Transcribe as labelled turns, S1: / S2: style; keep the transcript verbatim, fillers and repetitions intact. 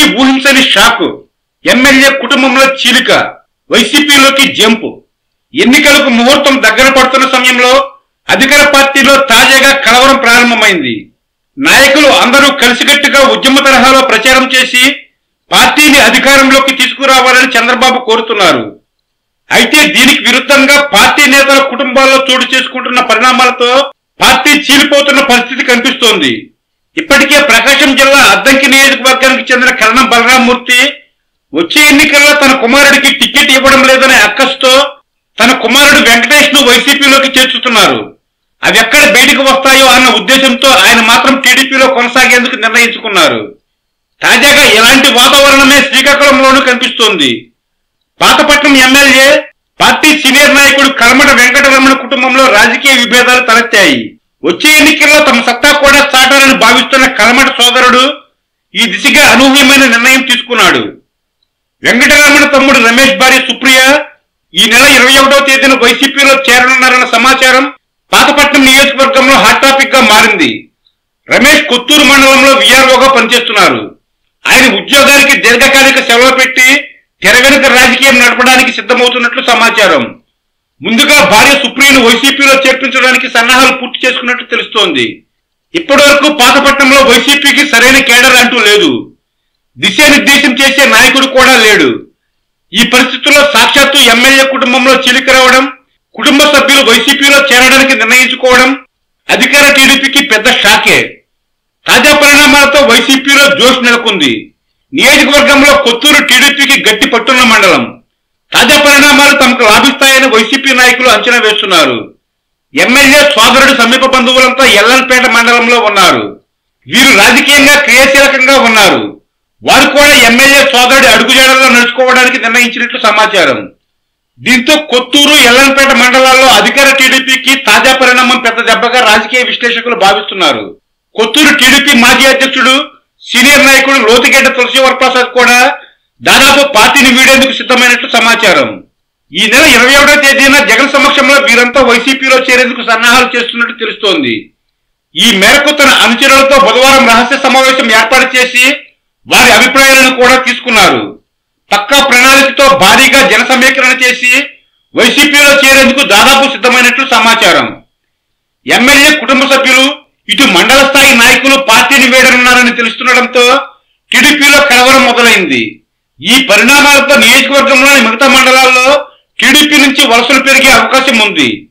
S1: ఎవరికీ ఊహించని షాకు. ఎమ్మెల్యే కుటుంబంలో చీలిక, వైసీపీలోకి జంపు. ఎన్నికలకు ముహూర్తం దగ్గర పడుతున్న సమయంలో అధికార పార్టీలో తాజాగా కలవరం ప్రారంభమైంది. నాయకులు అందరూ కలిసికట్టుగా ఉద్యమ తరహాలో ప్రచారం చేసి పార్టీని అధికారంలోకి తీసుకురావాలని చంద్రబాబు కోరుతున్నారు. అయితే దీనికి విరుద్ధంగా పార్టీ నేతల కుటుంబాల్లో చోటు చేసుకుంటున్న పరిణామాలతో పార్టీ చీలిపోతున్న పరిస్థితి కనిపిస్తోంది. ఇప్పటికే ప్రకాశం జిల్లా అద్దంకి నియోజకవర్గానికి చెందిన కరణం బలరామమూర్తి వచ్చే ఎన్నికల్లో తన కుమారుడికి టికెట్ ఇవ్వడం లేదనే అక్కసుతో తన కుమారుడు వెంకటేష్ ను వైసీపీలోకి చేర్చుతున్నారు. అవి ఎక్కడ బయటకు వస్తాయో అన్న ఉద్దేశంతో ఆయన మాత్రం టీడీపీలో కొనసాగేందుకు నిర్ణయించుకున్నారు. తాజాగా ఇలాంటి వాతావరణమే శ్రీకాకుళంలోనూ కనిపిస్తోంది. పాతపట్నం ఎమ్మెల్యే పార్టీ సీనియర్ నాయకుడు కలమట వెంకట కుటుంబంలో రాజకీయ విభేదాలు తలెత్తాయి. వచ్చే ఎన్నికల్లో తమ సత్తా కూడా చాటాలని భావిస్తున్న కలమట సోదరుడు ఈ దిశగా అనూహ్యమైన నిర్ణయం తీసుకున్నాడు. వెంకటరమణ తమ్ముడు రమేష్ భార్య సుప్రియ ఈ నెల ఇరవై ఒకటవ తేదీన వైసీపీలో చేరనున్నారన్న సమాచారం పాతపట్నం నియోజకవర్గంలో హాట్ టాపిక్ గా మారింది. రమేష్ కొత్తూరు మండలంలో విఆర్ఓగా పనిచేస్తున్నారు. ఆయన ఉద్యోగానికి దీర్ఘకాలిక సెలవు పెట్టి తెర వెనుక రాజకీయం నడపడానికి సిద్ధమవుతున్నట్లు సమాచారం. ముందుగా భార్య సుప్రియను వైసీపీలో చేర్పించడానికి సన్నాహాలు పూర్తి చేసుకున్నట్లు తెలుస్తోంది. ఇప్పటి వరకు పాతపట్నంలో వైసీపీకి సరైన కేడర్ అంటూ లేదు. దిశానిర్దేశం చేసే నాయకుడు కూడా లేడు. ఈ పరిస్థితుల్లో సాక్షాత్తు ఎమ్మెల్యే కుటుంబంలో చీలిక రావడం, కుటుంబ సభ్యులు వైసీపీలో చేరడానికి నిర్ణయించుకోవడం అధికార టీడీపీకి పెద్ద షాకే. తాజా పరిణామాలతో వైసీపీలో జోష్ నెలకొంది. నియోజకవర్గంలో కొత్తూరు టీడీపీకి గట్టి పట్టున్న మండలం. తాజా పరిణామాలు తమకు లాభిస్తాయని వైసీపీ నాయకులు అంచనా వేస్తున్నారు. ఎమ్మెల్యే సోదరుడు సమీప బంధువులంతా ఎల్లంపేట మండలంలో ఉన్నారు. వీరు రాజకీయంగా క్రియాశీలకంగా ఉన్నారు. వారు కూడా ఎమ్మెల్యే సోదరుడి అడుగుజాడల్లో నడుచుకోవడానికి నిర్ణయించినట్లు సమాచారం. దీంతో కొత్తూరు ఎల్లంపేట మండలాల్లో అధికార టీడీపీకి తాజా పరిణామం పెద్ద దెబ్బగా రాజకీయ విశ్లేషకులు భావిస్తున్నారు. కొత్తూరు టీడీపీ మాజీ అధ్యక్షుడు సీనియర్ నాయకుడు లోతిగడ్డ తులసివరప్రసాద్ కూడా దాదాపు పార్టీని వీడేందుకు సిద్ధమైనట్లు సమాచారం. ఈ నెల ఇరవై ఒకటో తేదీన జగన్ సమక్షంలో వీరంతా వైసీపీలో చేరేందుకు సన్నాహాలు చేస్తున్నట్టు తెలుస్తోంది. ఈ మేరకు తన అనుచరులతో బుధవారం రహస్య సమావేశం ఏర్పాటు చేసి వారి అభిప్రాయాలను కూడా తీసుకున్నారు. పక్కా ప్రణాళికతో భారీగా జన సమీకరణ చేసి వైసీపీలో చేరేందుకు దాదాపు సిద్ధమైనట్లు సమాచారం. ఎమ్మెల్యే కుటుంబ సభ్యులు ఇటు మండల స్థాయి నాయకులు పార్టీని వీడనున్నారని తెలుస్తుండటంతో టీడీపీలో కలవరం మొదలైంది. ఈ పరిణామాలతో నియోజకవర్గంలోని మిగతా మండలాల్లో టీడీపీ నుంచి వలసలు పెరిగే అవకాశం ఉంది.